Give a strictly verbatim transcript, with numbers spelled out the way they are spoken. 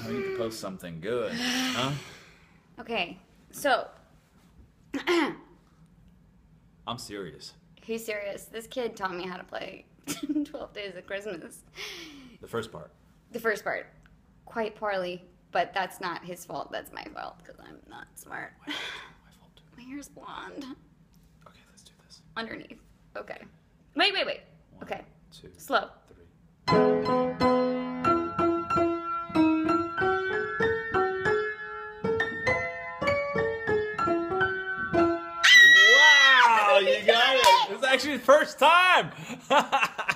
We need to post something good, huh? Okay, so. I'm serious. He's serious. This kid taught me how to play twelve Days of Christmas. The first part. The first part. Quite poorly, but that's not his fault. That's my fault because I'm not smart. My fault. My fault. My hair's blonde. Okay, let's do this. Underneath. Okay. Wait, wait, wait. One, Okay. two, Slow. three. Wow, you got it. It's actually the first time.